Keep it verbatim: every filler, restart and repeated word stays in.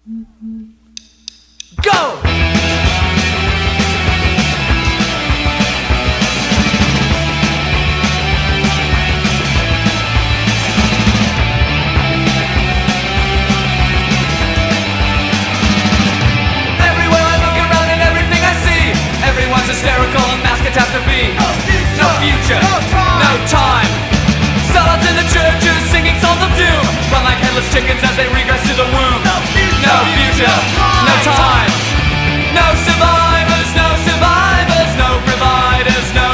Go! Everyone's hysterical and mass catastrophe. No future, no time. Startups in the churches singing songs of doom, run like headless chickens as they regress to the womb. No future, no time. No survivors, no survivors, no providers, no